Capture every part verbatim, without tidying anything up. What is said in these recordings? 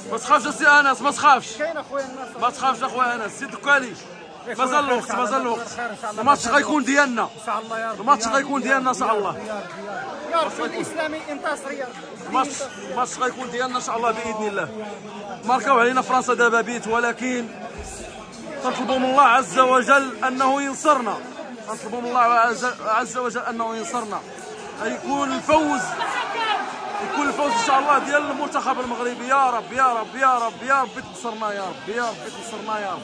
ما تخافش سي انس، ما تخافش. كاين اخويا النصر. ما تخافش اخويا انس، سي دوكالي مازال الوقت، مازال الوقت. الماتش غيكون ديالنا ان شاء الله يا رب. الماتش غيكون ديالنا ان شاء الله. يا رب الاسلامي ينتصر يا رب. الماتش الماتش غيكون ديالنا ان شاء الله باذن الله. ماركاو علينا فرنسا دابا بيت، ولكن نطلبوا من الله عز وجل انه ينصرنا، نطلبوا من الله عز وجل انه ينصرنا، يكون الفوز يكون الفوز ان شاء الله ديال المنتخب المغربي. يا رب يا رب يا رب يا رب تنصرنا، يا رب يا رب تنصرنا يا رب.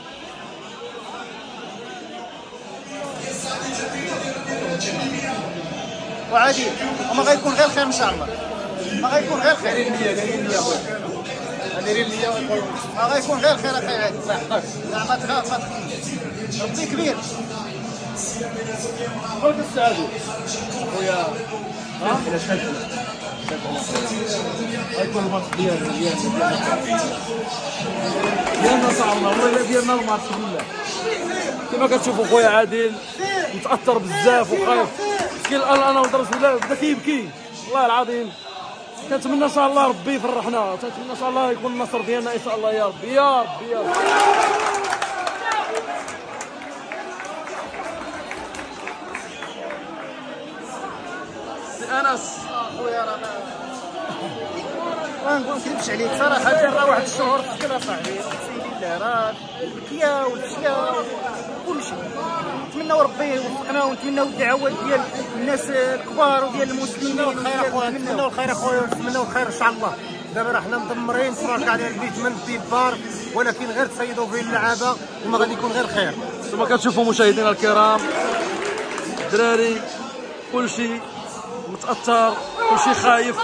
وعادي وما غيكون غير خير ان شاء الله، ما غيكون غير خير. دايرين النية دايرين النية اخويا، دايرين النية ما غيكون غير خير اخي عادي. الله يحفظك. لا ما تخاف ما تخاف، ربي كبير. خلق السعادة خويا. ها؟ إلى شحال غيكون الماتش ديالنا ديالنا ديالنا ان شاء الله، والله ديالنا الماتش بالله. كما كتشوفوا خويا عادل متاثر بزاف وخايف مسكين. الان انا ودرت ولا بدا كيبكي والله العظيم. كنتمنى ان شاء الله ربي يفرحنا، كنتمنى ان شاء الله يكون النصر ديالنا ان شاء الله يا ربي يا ربي يا ربي. سي انس اخويا راه ما نقول نكذبش عليك صراحه، راه واحد الشهور تشكل اصاحبي، اقسم بالله راه البكيه والشيا وكلشي. نتمناو ربي يوفقنا ونتمناو الدعوات ديال الناس الكبار وديال المسلمين. الخير اخويا، نتمناو الخير اخويا، نتمناو الخير ان شاء الله. دابا راه حنا مدمرين تبارك على البيت من الديبار، ولكن غير تصيدوا فيه اللعابه وما غادي يكون غير خير. كما كتشوفوا مشاهدينا الكرام، الدراري كلشي متاثر، كلشي خايف.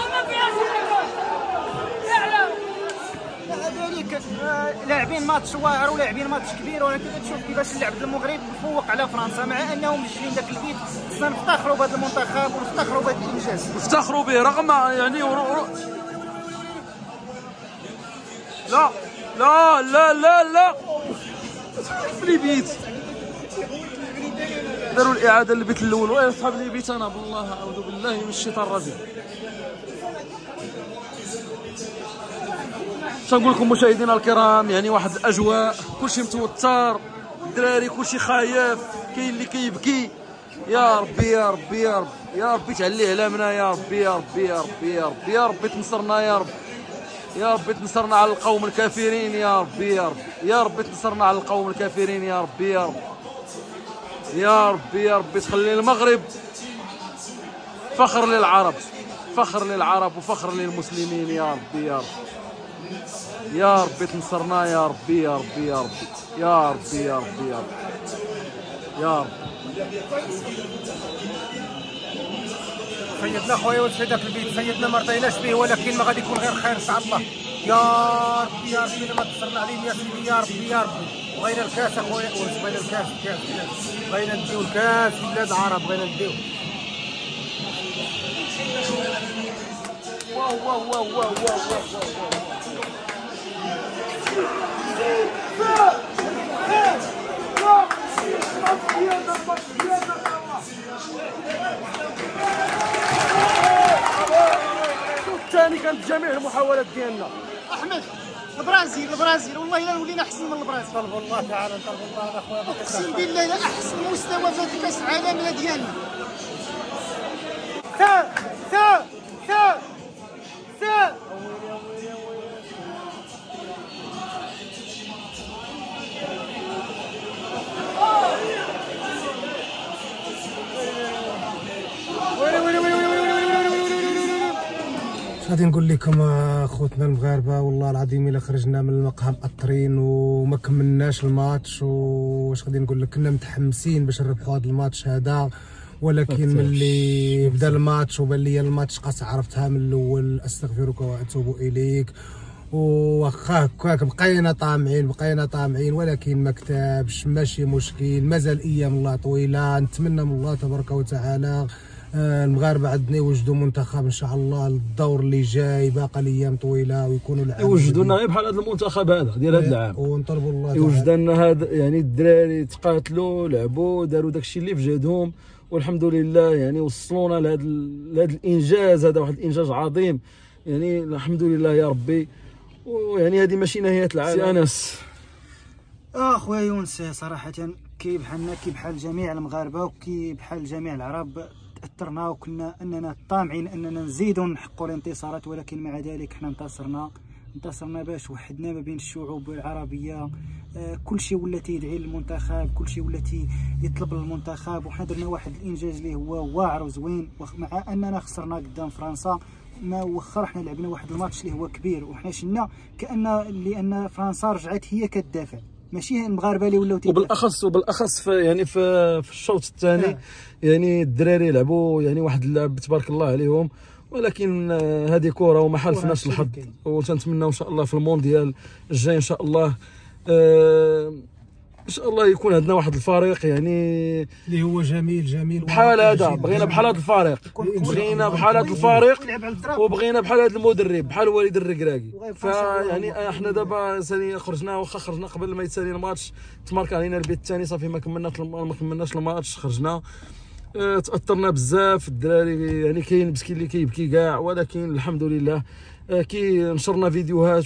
لاعبين ماتش واعر ولاعبين ماتش كبير، ولكن تشوف كيفاش اللعب المغرب فوق على فرنسا، مع انهم مشين داك البيت. خصنا نفتخروا بهذا المنتخب ونفتخروا بهذا الانجاز، نفتخروا به رغم يعني ورو... لا لا لا لا لا في البيت داروا الاعاده للبيت الاول. ويا صحاب البيت انا بالله اعوذ بالله من الشيطان الرجيم. تنقول لكم مشاهدينا الكرام، يعني واحد الاجواء، كلشي متوتر، الدراري كلشي خايف، كاين اللي كيبكي. يا ربي يا ربي يا ربي يا ربي تعلي علامنا، يا ربي يا ربي يا ربي يا ربي يا ربي تنصرنا، يا رب يا ربي تنصرنا على القوم الكافرين، يا ربي يا ربي يا ربي تنصرنا على القوم الكافرين، يا ربي يا رب يا ربي يا ربي تخلي المغرب فخر للعرب، فخر للعرب وفخر للمسلمين، يا ربي يا رب يا ربي تنصرنا، يا ربي يا ربي يا ربي يا ربي يا ربي يا ربي يا رب. سيدنا خويا وسيدك البيت، سيدنا ما رضيناش به، ولكن ما غادي يكون غير خير ان شاء الله. يا ربي يا ربي لما تصرنا عليهم يا سيدي، يا ربي يا ربي. بغينا الكاس اخويا، بغينا الكاس الكاس بغينا نديو الكاس في بلاد العرب، بغينا نديو. واو واو واو واو واو واو. الثاني كانت جميع المحاولات ديالنا. احمد البرازيل البرازيل والله الا ولينا احسن من البرازيل. طلبوا الله تعالى، طلبوا الله اخويا. اقسم بالله لا احسن مستوى في هذا كاس العالم ديالنا. ثا ثا ثا ثا غادي نقول لكم اخوتنا المغاربه، والله العظيم الا خرجنا من المقهى مأطرين وما كملناش الماتش. واش غادي نقول لك، كنا متحمسين باش نربحوا هذا الماتش هذا، ولكن ملي بدا الماتش وبان لي الماتش قاس عرفتها من الاول. استغفرك واتوب اليك. واخا هكاك بقينا طامعين بقينا طامعين ولكن ما كتبش، ماشي مشكل، مازال ايام الله طويله. نتمنى من الله تبارك وتعالى المغاربه عندنا يوجدوا منتخب ان شاء الله للدور اللي جاي، باقي الايام طويله ويكونوا العام يوجدوا لنا غير بحال هذا المنتخب هذا ديال هذا العام، ونطلبوا الله يوجد لنا هذا. يعني الدراري تقاتلوا لعبوا داروا داكشي اللي في جهدهم، والحمد لله يعني وصلونا لهذا لهذا الانجاز. هذا واحد الانجاز عظيم، يعني الحمد لله يا ربي. ويعني هذه ماشي نهايه العالم. سي انس اخويا يونس، صراحه كي بحالنا كي بحال جميع المغاربه وكي بحال جميع العرب تاثرنا، وكنا اننا طامعين اننا نزيدوا نحققوا الانتصارات، ولكن مع ذلك حنا انتصرنا انتصرنا باش وحدنا ما بين الشعوب العربيه. آه كل شيء ولا تيدعي للمنتخب، كل شيء ولا يطلب للمنتخب، وحنا درنا واحد الانجاز اللي هو واعر وزوين، مع اننا خسرنا قدام فرنسا. ما وخر حنا لعبنا واحد الماتش اللي هو كبير، وحنا شلنا كان لان فرنسا رجعت هي كتدافع، ماشي المغاربه اللي ولاو تيدافعوا. وبالاخص وبالاخص في يعني في, في الشوط الثاني آه. يعني الدراري لعبوا يعني واحد اللعب تبارك الله عليهم، ولكن هذه كره وما حالفناش الحظ، وتنتمناو ان شاء الله في المونديال الجاي ان شاء الله آه ان شاء الله يكون عندنا واحد الفريق يعني اللي هو جميل جميل بحال هذا. بغينا بحال هذا الفريق، بغينا بحال هذا الفريق، وبغينا بحال هذا المدرب بحال وليد الركراكي. فيعني احنا دابا ثاني خرجنا، واخا خرجنا قبل ما يتسالي الماتش تمارك علينا البيت الثاني، صافي ما كملناش ما كملناش الماتش، خرجنا اه تاثرنا بزاف. الدراري يعني كاين مسكين اللي كيبكي كاع، ولكن الحمد لله اه كي نشرنا فيديوهات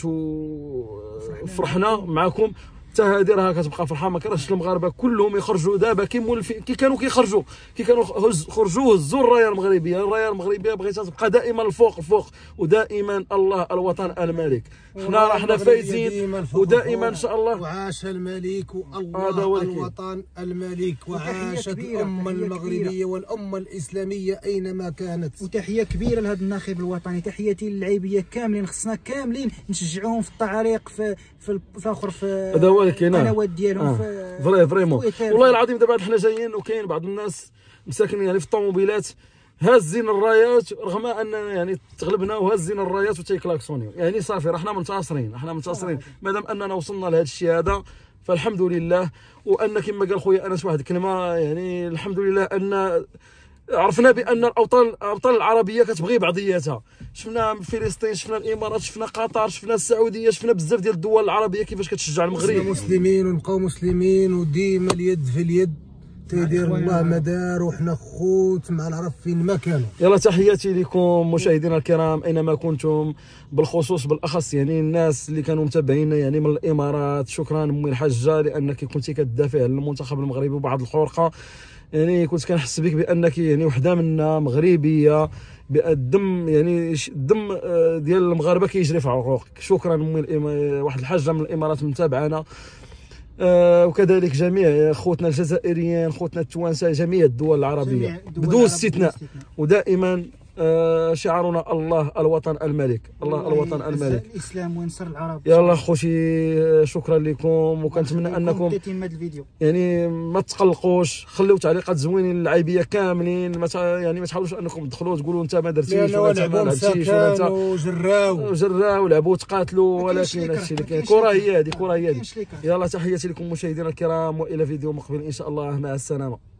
وفرحنا معكم. حتى هذه راها كتبقى فرحه. ما كرهتش المغاربه كلهم يخرجوا دابا كي مولفين كي كانوا كيخرجوا كي كانوا خرجوا هزوا الرايه المغربيه. الرايه المغربيه بغيتها تبقى دائما الفوق الفوق، ودائما الله الوطن الملك. حنا راحنا فايزين ودائما ان شاء الله. وعاش الملك والله الوطن الملك، وعاشت الامه المغربيه والامه الاسلاميه اينما كانت. وتحيه كبيره لهذا الناخب الوطني، تحياتي للاعبيه كاملين، خصنا كاملين نشجعوهم في التعاليق في في الاخر في هذا هو اللي كاين القنوات ديالهم. آه. فري فريمون والله العظيم. دابا حنا جايين وكاين بعض الناس مساكنين يعني في الطوموبيلات هازين الرايات، رغم اننا يعني تغلبنا وهازين الرايات وتيكلاكسونيو. يعني صافي راه حنا منتصرين، حنا منتصرين مادام اننا وصلنا لهذا الشيء هذا فالحمد لله. وان كما قال خويا انس واحد الكلمه، يعني الحمد لله ان عرفنا بان الاوطان الابطال العربيه كتبغي بعضياتها. شفنا فلسطين، شفنا الامارات، شفنا قطر، شفنا السعوديه، شفنا بزاف ديال الدول العربيه كيفاش كتشجع المغرب. احنا مسلمين ونبقاو مسلمين، وديما اليد في اليد تيدير الله ما دار، وحنا خوت مع العرب فين ما كانوا. يلا تحياتي لكم مشاهدينا الكرام اينما كنتم، بالخصوص بالاخص يعني الناس اللي كانوا متابعينا يعني من الامارات. شكرا امي الحاجه لانك كنتي كتدافع على المنتخب المغربي وبعض الخرقه. يعني كنت كنحس بك بانك يعني وحده منا مغربيه، الدم يعني الدم ديال المغاربه كيجري في عروقك. شكرا امي واحد الحاجه من الامارات متابعانا. آه وكذلك جميع خوتنا الجزائريين، خوتنا التوانسه، جميع الدول العربيه بدون استثناء. ودائما آه شعارنا الله الوطن الملك، الله الوطن الملك. الاسلام وينصر العرب. يلا خوتي شكرا لكم، وكنتمنى انكم الفيديو يعني ما تقلقوش، خليو تعليقات زوينين للعيبيه كاملين. ما يعني ما تحاولوش انكم تدخلوا تقولوا انت ما درتيش ولا انت ما لعبتيش ولا انت وجراو جراو لعبوا تقاتلوا، ولكن هادشي اللي كاين. كره هي هذه، كره هي هذه. يلا تحياتي لكم مشاهدينا الكرام، والى فيديو مقبل ان شاء الله، مع السلامه.